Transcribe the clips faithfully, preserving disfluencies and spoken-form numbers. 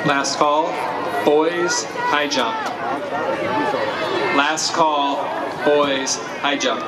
Last call, boys, high jump. Last call, boys, high jump.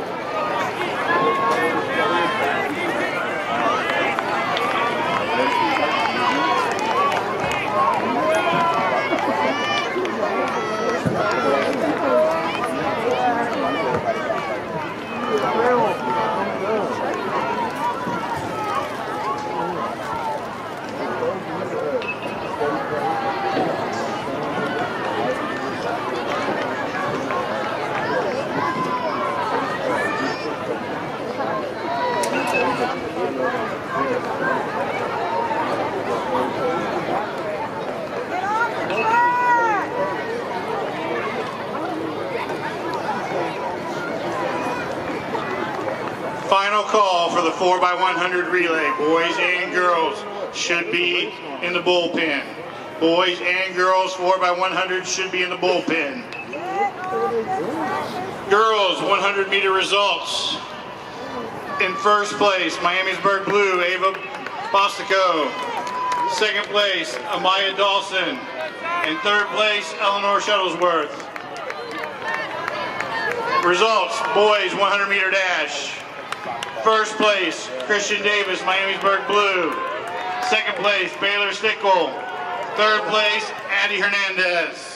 Final call for the four by one hundred relay. Boys and girls should be in the bullpen. Boys and girls four by one hundred should be in the bullpen. Girls one hundred meter results. In first place, Miamisburg Blue, Ava Bostico. Second place, Amaya Dawson. In third place, Eleanor Shuttlesworth. Results, boys one hundred meter dash. First place, Christian Davis, Miamisburg Blue. Second place, Baylor Stickle. Third place, Addie Hernandez.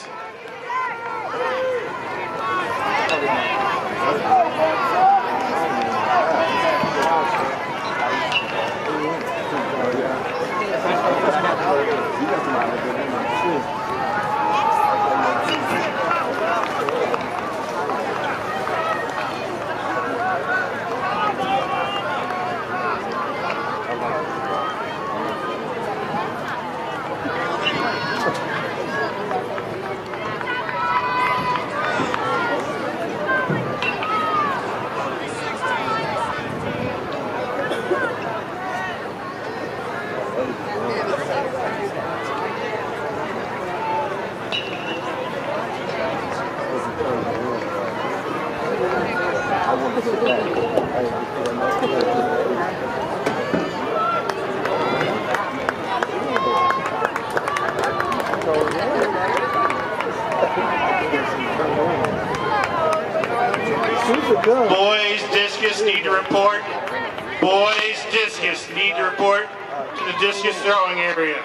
Boys discus need to report. Boys discus need to report to the discus throwing area.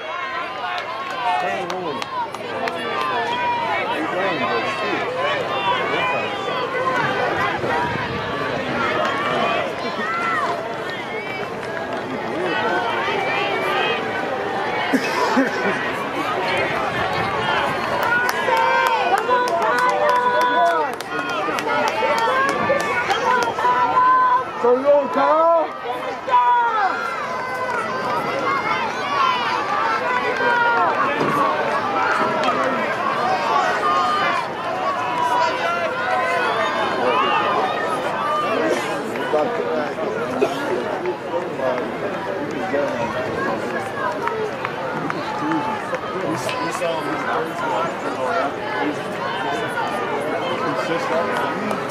So you go, Kyle. Consistent.